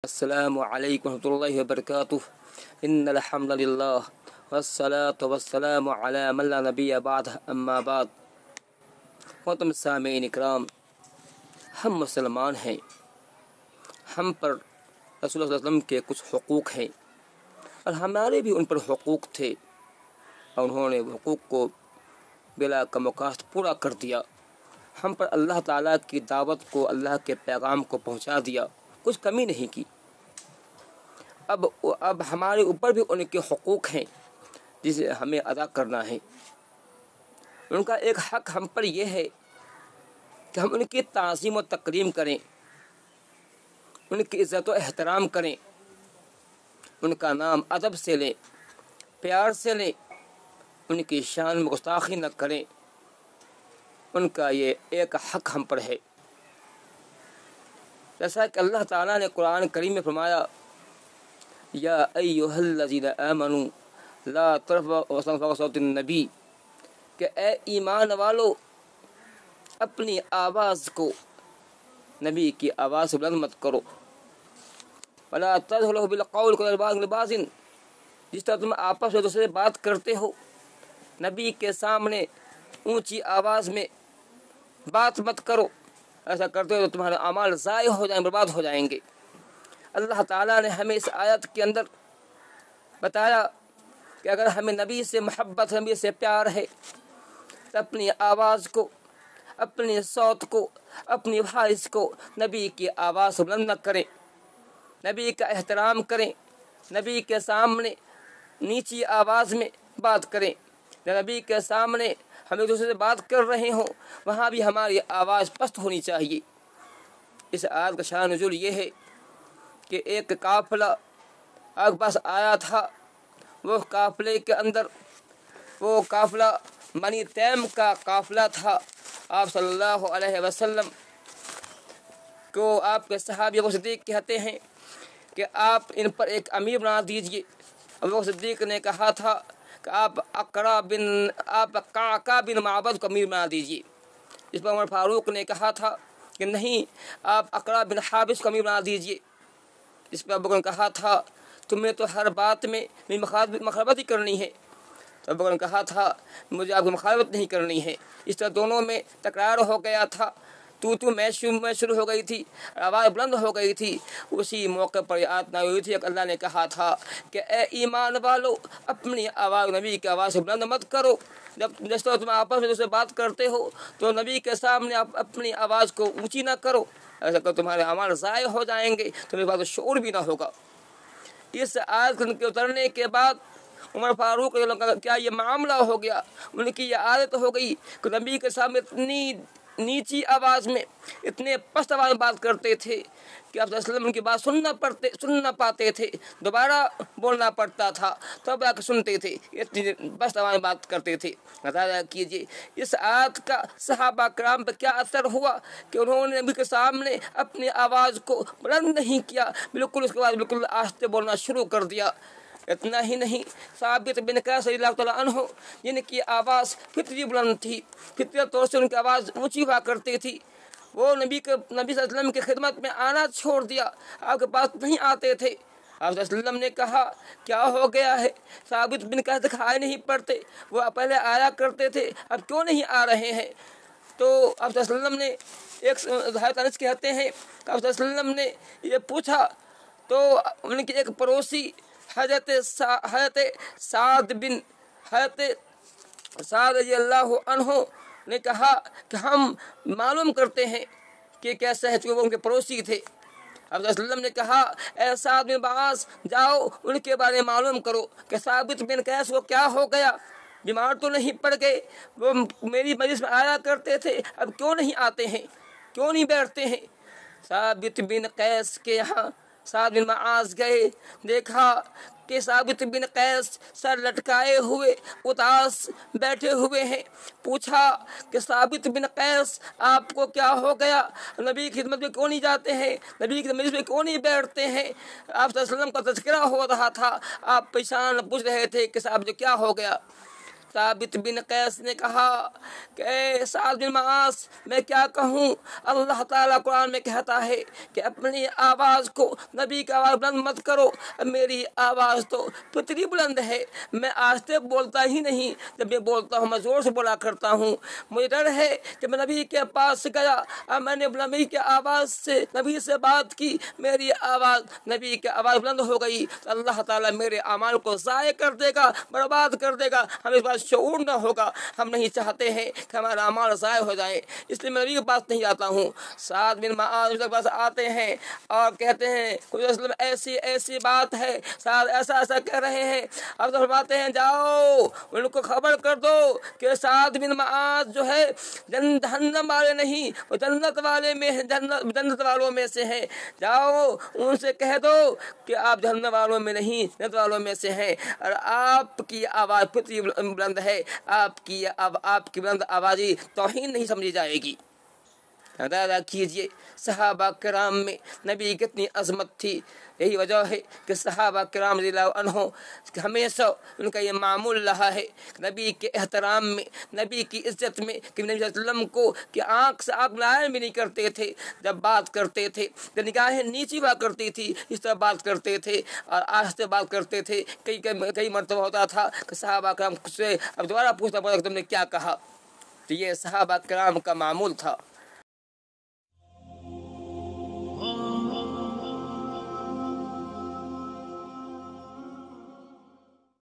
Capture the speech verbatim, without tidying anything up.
السلام علیکم ورحمۃ اللہ وبرکاتہ ان الحمد للہ والصلاۃ والسلام علی من لا نبی بعد اما بعد۔ محترم سامعین اکرام، ہم مسلمان ہیں، ہم پر رسول اللہ صلی اللہ علیہ وسلم کے کچھ حقوق ہیں اور ہمارے بھی ان پر حقوق تھے، اور انہوں نے حقوق کو بلا کموکاشت پورا کر دیا۔ ہم پر اللہ تعالیٰ کی دعوت کو، اللہ کے پیغام کو پہنچا دیا، کچھ کمی نہیں کی۔ اب اب ہمارے اوپر بھی ان کے حقوق ہیں جسے ہمیں ادا کرنا ہے۔ ان کا ایک حق ہم پر یہ ہے کہ ہم ان کی تعظیم و تکریم کریں، ان کی عزت و احترام کریں، ان کا نام ادب سے لیں، پیار سے لیں، ان کی شان میں گستاخی نہ کریں۔ ان کا یہ ایک حق ہم پر ہے، جیسا کہ اللہ تعالیٰ نے قرآن کریم میں فرمایا، یا ایھا الذین آمنوا لا ترفعوا اصواتکم فوق صوت النبی، کہ اے ایمان والو اپنی آواز کو نبی کی آواز سے بلند مت کرو۔ ولا تجهروا بالقول كجهر بعضكم لبعض، جس طرح تم آپس میں دوسرے سے بات کرتے ہو، نبی کے سامنے اونچی آواز میں بات مت کرو۔ ایسا کرتے ہو تو تمہارے اعمال ضائع ہو جائیں، برباد ہو جائیں گے۔ اللہ تعالیٰ نے ہمیں اس آیت کے اندر بتایا کہ اگر ہمیں نبی سے محبت، نبی سے پیار ہے تو اپنی آواز کو، اپنی صوت کو، اپنی وائس کو نبی کی آواز سے بلند نہ کریں، نبی کا احترام کریں، نبی کے سامنے نیچی آواز میں بات کریں۔ نبی کے سامنے ہم ایک دوسرے سے بات کر رہے ہوں، وہاں بھی ہماری آواز پست ہونی چاہیے۔ اس آیت کا شان نزول یہ ہے کہ ایک قافلہ آپ کے پاس آیا تھا، وہ قافلے کے اندر، وہ قافلہ بنی تیم کا قافلہ تھا۔ آپ صلی اللہ علیہ وسلم کو آپ کے صحابی ابو صدیق کہتے ہیں کہ آپ ان پر ایک امیر بنا دیجئے۔ ابو صدیق نے کہا تھا کہ آپ اقرا بن آپ قعقاع بن معبد کو امیر بنا دیجئے۔ اس پر عمر فاروق نے کہا تھا کہ نہیں، آپ اقرا بن حابس کو امیر بنا دیجئے۔ اس پر ابو بکر نے کہا تھا تمہیں تو ہر بات میں میری مخالفت ہی کرنی ہے۔ تو ابو بکر نے کہا تھا مجھے آپ کی مخالفت نہیں کرنی ہے۔ اس طرح دونوں میں تکرار ہو گیا تھا، تو تو میں شروع شروع ہو گئی تھی، آواز بلند ہو گئی تھی۔ اسی موقع پر یہ آیت نازل ہوئی تھی کہ اللہ نے کہا تھا کہ اے ایمان والو اپنی آواز نبی کی آواز سے بلند مت کرو۔ جب جس طرح تم آپس میں دوسرے بات کرتے ہو تو نبی کے سامنے آپ اپنی آواز کو اونچی نہ کرو، ایسا کہ تمہارے اعمال ضائع ہو جائیں گے، تمہیں بات شعور بھی نہ ہوگا۔ اس آیت کے اترنے کے بعد عمر فاروق کا کیا یہ معاملہ ہو گیا، ان کی یہ عادت ہو گئی کہ نبی کے سامنے اتنی نیچی آواز میں، اتنے پست آواز میں بات کرتے تھے کہ آپ صلی اللہ علیہ وسلم کی بات سننا پڑتے سن نہ پاتے تھے، دوبارہ بولنا پڑتا تھا تب آ کے سنتے تھے، اتنی پست آواز میں بات کرتے تھے۔ بتایا کیجیے اس آیت کا صحابہ کرام پہ کیا اثر ہوا کہ انہوں نے نبی کے سامنے اپنی آواز کو بلند نہیں کیا، بالکل اس کے بعد بالکل آہستہ بولنا شروع کر دیا۔ اتنا ہی نہیں، ثابت بن قیس رضی اللہ تعالیٰ عنہ جن کی آواز فطری بلند تھی، فطری طور سے ان کی آواز اونچی ہوا کرتی تھی، وہ نبی کے نبی صلی اللہ علیہ وسلم کی خدمت میں آنا چھوڑ دیا، آپ کے پاس نہیں آتے تھے۔ آپ صلی اللہ علیہ وسلم نے کہا کیا ہو گیا ہے؟ ثابت بن قیس دکھائی نہیں پڑتے، وہ پہلے آیا کرتے تھے، اب کیوں نہیں آ رہے ہیں؟ تو آپ صلی اللہ علیہ وسلم نے ایک حضرت انس کہتے ہیں کہ آپ صلی اللہ علیہ وسلم نے یہ پوچھا تو ان کے ایک پڑوسی حضرت حضرت سعد بن حضرت سعد رضی اللہ عنہ نے کہا کہ ہم معلوم کرتے ہیں کہ کیسے ہے، چونکہ وہ ان کے پڑوسی تھے۔ اب صلی اللہ علیہ وسلم نے کہا اے سعد بن معاذ جاؤ ان کے بارے میں معلوم کرو کہ ثابت بن قیس کو کیا ہو گیا، بیمار تو نہیں پڑ گئے؟ وہ میری مجلس میں آیا کرتے تھے، اب کیوں نہیں آتے ہیں، کیوں نہیں بیٹھتے ہیں؟ ثابت بن قیس کے یہاں سعد بن معاذ گئے، دیکھا کہ ثابت بن قیس سر لٹکائے ہوئے اداس بیٹھے ہوئے ہیں۔ پوچھا کہ ثابت بن قیس آپ کو کیا ہو گیا، نبی کی خدمت میں کیوں نہیں جاتے ہیں، نبی کی مجلس میں کیوں نہیں بیٹھتے ہیں؟ آپ صلی اللہ علیہ وسلم کا تذکرہ ہو رہا تھا، آپ پریشان پوچھ رہے تھے کہ صاحب جو کیا ہو گیا؟ ثابت بن قیس نے کہا کہ اے سعد بن معاذ میں کیا کہوں، اللہ تعالیٰ قرآن میں کہتا ہے کہ اپنی آواز کو نبی کی آواز بلند مت کرو، میری آواز تو پتری بلند ہے، میں آہستہ بولتا ہی نہیں، جب میں بولتا ہوں میں زور سے بولا کرتا ہوں، مجھے ڈر ہے کہ میں نبی کے پاس گیا اور میں نے نبی کی آواز سے نبی سے بات کی، میری آواز نبی کی آواز بلند ہو گئی تو اللہ تعالیٰ میرے اعمال کو ضائع کر دے گا، برباد کر دے گا، ہمیں اس بات شعور نہ ہوگا، ہم نہیں چاہتے ہیں کہ ہمارا اعمال ضائع ہو جائیں، اس لیے میں نبی کے پاس نہیں جاتا ہوں۔ سعد بن معاذ کے پاس آتے ہیں اور کہتے ہیں کہ ایسی ایسی بات ہے، سعد ایسا ایسا کہہ رہے ہیں، اب تو فرماتے ہیں جاؤ ان کو خبر کر دو کہ سعد بن معاذ جو ہے جہنم والے نہیں، وہ جنت والے میں جنت جنت والوں میں سے ہیں، جاؤ ان سے کہہ دو کہ آپ جہنم والوں میں نہیں جنت والوں میں سے ہیں، اور آپ کی آواز پتری بلند ہے، آپ کی اب آپ کی بلند آوازی توہین نہیں سمجھی جائے گی۔ اندازہ کیجئے صحابہ کرام میں نبی کی کتنی عظمت تھی، یہی وجہ ہے کہ صحابہ کرام رضی اللہ عنہ ہمیشہ ان کا یہ معمول رہا ہے نبی کے احترام میں، نبی کی عزت میں، کہ نبی صلی اللہ علیہ وسلم کو کہ آنکھ سے آنکھ لائن بھی نہیں کرتے تھے، جب بات کرتے تھے تو نگاہیں نیچی ہوا کرتی تھی، اس طرح بات کرتے تھے اور آہستہ بات کرتے تھے۔ کئی کئی مرتبہ ہوتا تھا کہ صحابہ کرام سے اب دوبارہ پوچھنا پڑا کہ تم نے کیا کہا، تو یہ صحابہ کرام کا معمول تھا۔